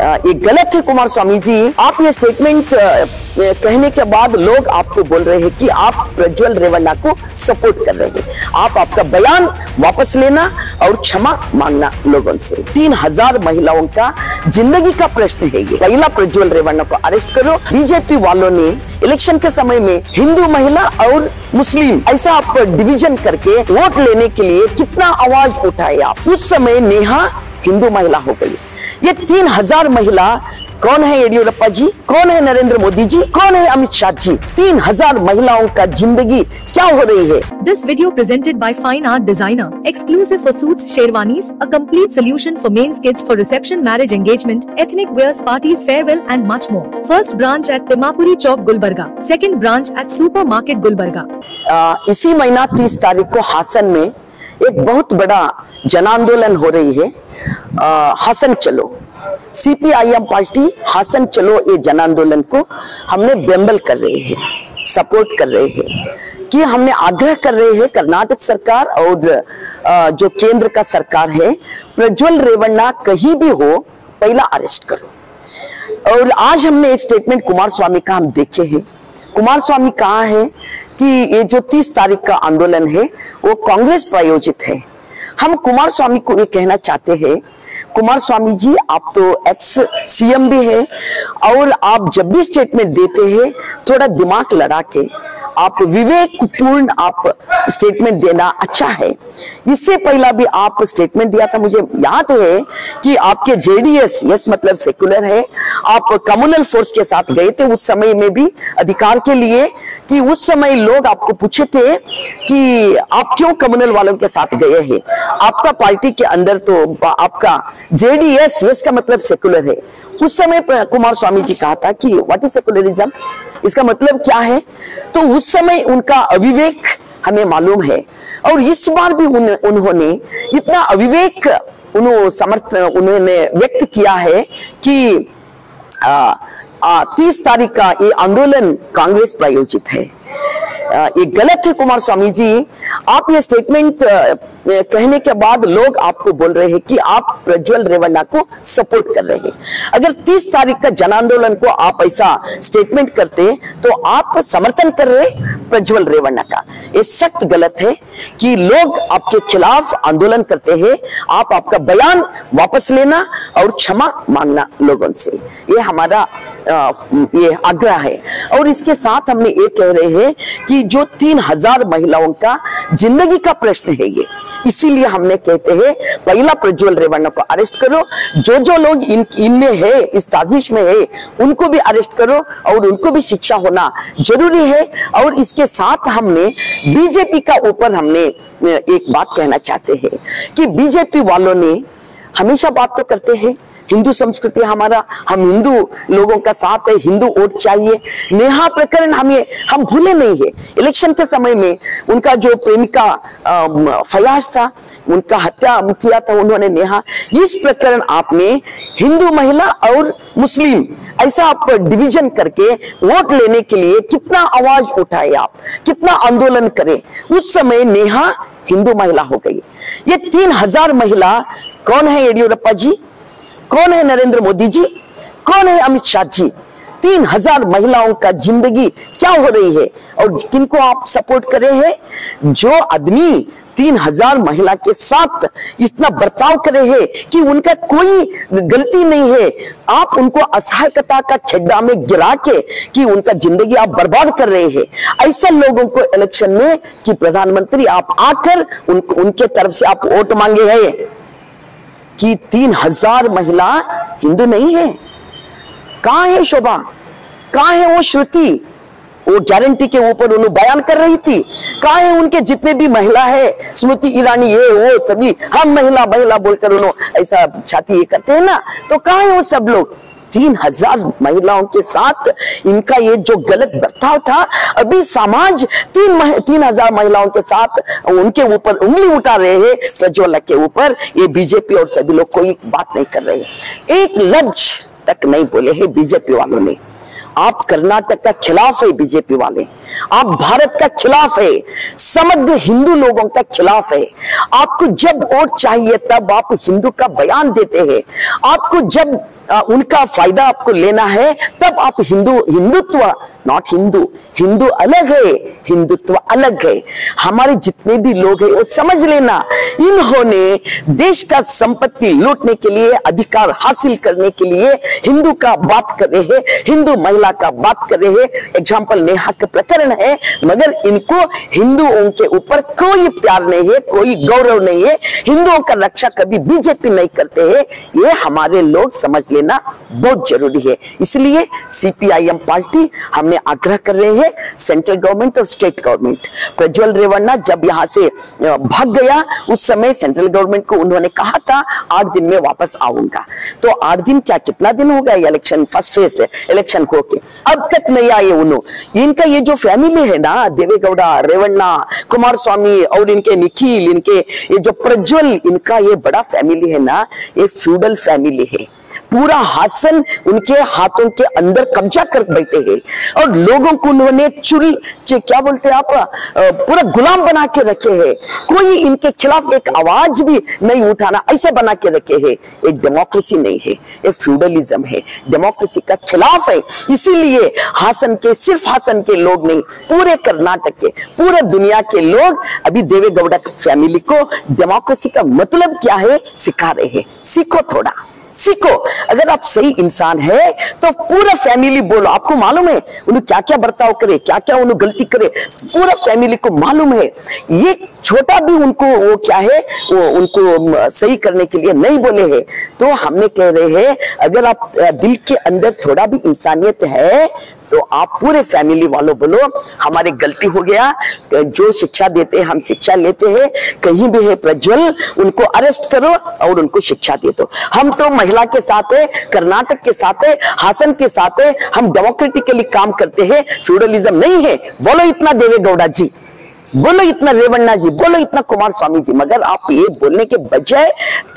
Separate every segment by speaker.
Speaker 1: ये गलत है कुमार स्वामी जी। आप ये स्टेटमेंट कहने के बाद लोग आपको बोल रहे हैं कि आप प्रज्वल रेवन्ना को सपोर्ट कर रहे हैं। आपका बयान वापस लेना और क्षमा मांगना लोगों से। 3000 महिलाओं का जिंदगी का प्रश्न है ये। पहला प्रज्वल रेवन्ना को अरेस्ट करो। बीजेपी वालों ने इलेक्शन के समय में हिंदू महिला और मुस्लिम ऐसा आप डिवीजन करके वोट लेने के लिए कितना आवाज उठाए आप। उस समय नेहा हिंदू महिला हो गई। ये 3000 महिला कौन है? येडियुरप्पा जी, कौन है नरेंद्र मोदी जी, कौन है अमित शाह जी? 3000 महिलाओं का जिंदगी क्या हो रही है?
Speaker 2: This video presented by Fine Art Designer, exclusive for suits, sherwanis, a complete solution for men's kits for reception, marriage, engagement, ethnic wears, parties, farewell and much more. First branch at Timapuri Chowk, Gulbarga. Second branch at Supermarket, Gulbarga.
Speaker 1: इसी महीना 30 तारीख को हासन में एक बहुत बड़ा जन आंदोलन हो रही है। हासन चलो, सीपीआईएम पार्टी हासन चलो ये जन आंदोलन को हमने बेंबल कर रहे हैं, सपोर्ट कर रहे हैं कि हमने आग्रह कर रहे हैं कर्नाटक सरकार और जो केंद्र का सरकार है, प्रज्वल रेवन्ना कहीं भी हो पहला अरेस्ट करो। और आज हमने एक स्टेटमेंट कुमार स्वामी का हम देखे हैं। कुमार स्वामी कहा है कि ये जो 30 तारीख का आंदोलन है वो कांग्रेस प्रायोजित है। हम कुमार स्वामी को ये कहना चाहते हैं, कुमार स्वामी जी आप तो एक्स सीएम भी है और आप जब भी स्टेटमेंट देते हैं थोड़ा दिमाग लड़ा के आप विवेकपूर्ण आप स्टेटमेंट देना अच्छा है। इससे पहला भी आप स्टेटमेंट दिया था, मुझे याद है कि आपके जेडीएस, यस मतलब सेकुलर है, आप कम्युनल फोर्स के साथ गए थे उस समय में भी अधिकार के लिए, कि उस समय लोग आपको पूछे थे कि आप क्यों कम्युनल वालों के साथ गए हैं। आपका पार्टी के अंदर तो आपका जेडीएस, यस का मतलब सेकुलर है। उस समय कुमार स्वामी जी कहा था कि व्हाट इज सेकुलरिज्म, इसका मतलब क्या है। तो उस समय उनका अविवेक हमें मालूम है और इस बार भी उन्होंने इतना अविवेक उन्होंने व्यक्त किया है कि 30 तारीख का ये आंदोलन कांग्रेस प्रायोजित है। ये गलत है कुमार स्वामी जी। आप ये स्टेटमेंट कहने के बाद लोग आपको बोल रहे हैं कि आप प्रज्वल रेवन्ना को सपोर्ट कर रहे हैं। अगर 30 तारीख का जन आंदोलन को आप ऐसा स्टेटमेंट करते तो आप समर्थन कर रहे प्रज्वल रेवन्ना का। ये सख्त गलत है कि लोग आपके खिलाफ आंदोलन करते हैं। आपका बयान वापस लेना और क्षमा मांगना लोगों से, ये हमारा ये आग्रह है। और इसके साथ हमने ये कह रहे हैं कि जो 3000 महिलाओं का जिंदगी का प्रश्न है ये, इसीलिए हमने कहते हैं पहला प्रज्वल रेवन्ना को अरेस्ट करो। जो लोग इनमें है, इस साजिश में है, उनको भी अरेस्ट करो और उनको भी शिक्षा होना जरूरी है। और इसके साथ हमने बीजेपी का ऊपर हमने एक बात कहना चाहते हैं कि बीजेपी वालों ने हमेशा बात तो करते हैं हिंदू संस्कृति हमारा, हम हिंदू लोगों का साथ है, हिंदू वोट चाहिए। नेहा प्रकरण हम भूले नहीं है। इलेक्शन के समय में उनका जो प्रेमिका फयाज था, उनका हत्या किया था उन्होंने नेहा। इस प्रकरण आपने हिंदू महिला और मुस्लिम ऐसा आप डिवीजन करके वोट लेने के लिए कितना आवाज उठाए आप, कितना आंदोलन करे। उस समय नेहा हिंदू महिला हो गई। ये 3000 महिला कौन है? येडियुरप्पा जी, कौन है नरेंद्र मोदी जी, कौन है अमित शाह जी? 3000 महिलाओं का जिंदगी क्या हो रही है और किनको आप सपोर्ट कर रहे हैं? जो आदमी 3000 महिला के साथ इतना बर्ताव कर रहे हैं कि उनका कोई गलती नहीं है, आप उनको असहायता का छड्डा में गिरा के कि उनका जिंदगी आप बर्बाद कर रहे हैं। ऐसे लोगों को इलेक्शन में कि प्रधानमंत्री आप आकर उनके तरफ से आप वोट मांगे हैं कि 3000 महिला हिंदू नहीं है। कहां है शोभा, कहां है वो श्रुति? वो गारंटी के ऊपर उन्होंने बयान कर रही थी। कहां है उनके जितने भी महिला है, स्मृति ईरानी ये वो सभी, हम महिला महिला बोलकर उन्होंने ऐसा छाती ये करते हैं ना, तो कहां है वो सब लोग? 3000 महिलाओं के साथ इनका ये जो गलत बर्ताव था, अभी समाज 3000 महिलाओं के साथ उनके ऊपर उंगली उठा रहे हैं प्रज्वल के ऊपर। ये बीजेपी और सभी लोग कोई बात नहीं कर रहे हैं, एक लफ्ज तक नहीं बोले हैं बीजेपी वालों ने। आप कर्नाटक का खिलाफ है बीजेपी वाले। आप भारत का खिलाफ है, समग्र हिंदू लोगों का खिलाफ है। आपको जब वोट चाहिए तब आप हिंदू का बयान देते हैं। आपको जब उनका फायदा आपको लेना है तब आप हिंदुत्व, नॉट हिंदू, हिंदू अलग है, हिंदुत्व अलग है। हमारे जितने भी लोग हैं वो समझ लेना, इन्होंने देश का संपत्ति लूटने के लिए, अधिकार हासिल करने के लिए हिंदू का बात कर रहे हैं, हिंदू महिला का बात कर रहे हैं। एग्जाम्पल नेहा का प्रकरण है, मगर इनको हिंदुओं के ऊपर कोई प्यार नहीं है, कोई गौरव नहीं है। हिंदुओं का रक्षा कभी बीजेपी नहीं करते हैं, ये हमारे लोग समझ लेना बहुत जरूरी है। इसलिए सीपीआईएम पार्टी हमने आग्रह कर रहे हैं सेंट्रल गवर्नमेंट और स्टेट गवर्नमेंट। प्रज्वल रेवन्ना जब यहां से भाग गया उस समय सेंट्रल गवर्नमेंट को उन्होंने कहा था 8 दिन में वापस आऊंगा। तो 8 दिन क्या, कितना दिन हो गया इलेक्शन, फर्स्ट फेज से इलेक्शन होके अब तक नहीं आए उन्होंने। इनका ये जो फैमिली है ना, देवेगौड़ा, रेवन्ना, कुमार स्वामी और इनके निखिल, इनके ये जो प्रज्वल, इनका ये बड़ा फैमिली है ना, ये फ्यूडल फैमिली है। पूरा हासन उनके हाथों के अंदर कब्जा कर बैठे हैं और लोगों को उन्होंने क्या बोलते हैं आप, पूरा गुलाम बना के रखे हैं। कोई इनके खिलाफ एक आवाज भी नहीं उठाना, ऐसे बना के रखे हैं। ये डेमोक्रेसी नहीं है, ये फ्यूडलिज्म है, डेमोक्रेसी का खिलाफ है। इसीलिए हासन के, सिर्फ हासन के लोग नहीं, पूरे कर्नाटक के, पूरे दुनिया के लोग अभी देवेगौड़ा फैमिली को डेमोक्रेसी का मतलब क्या है सिखा रहे हैं। सीखो, थोड़ा सीखो। अगर आप सही इंसान है तो पूरा फैमिली बोलो। आपको मालूम है उन्हें क्या क्या बर्ताव करे, क्या क्या उन्हें गलती करे, पूरा फैमिली को मालूम है। ये छोटा भी उनको वो क्या है, वो उनको सही करने के लिए नहीं बोले हैं। तो हमने कह रहे हैं अगर आप दिल के अंदर थोड़ा भी इंसानियत है तो आप पूरे फैमिली वालों बोलो हमारी गलती हो गया, जो शिक्षा देते हैं हम शिक्षा लेते हैं, कहीं भी है प्रज्वल उनको अरेस्ट करो और उनको शिक्षा दे दो। हम तो महिला के साथ है, कर्नाटक के साथ है, हासन के साथ है, हम डेमोक्रेटिकली काम करते हैं, फ्यूडलिज्म नहीं है। बोलो इतना देवेगौड़ा जी, बोलो इतना रेवन्ना जी, बोलो इतना कुमार स्वामी जी, मगर आप ये बोलने के बजाय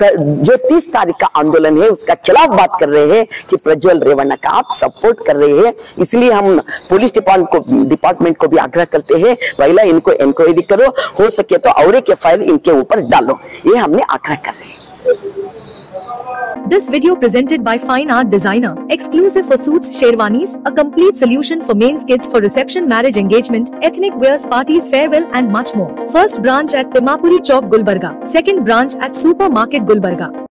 Speaker 1: जो 30 तारीख का आंदोलन है उसका खिलाफ बात कर रहे हैं कि प्रज्वल रेवन्ना का आप सपोर्ट कर रहे हैं। इसलिए हम पुलिस डिपार्टमेंट को भी आग्रह करते हैं पहला इनको इंक्वायरी करो, हो सके तो और एक एफआईआर इनके ऊपर डालो, ये हमने आग्रह कर रहे हैं।
Speaker 2: This video presented by Fine Art Designer, exclusive for suits, sherwanis, a complete solution for men's kids for reception, marriage, engagement, ethnic wears, parties, farewell and much more. First branch at Timapuri Chowk, Gulbarga. Second branch at Supermarket, Gulbarga.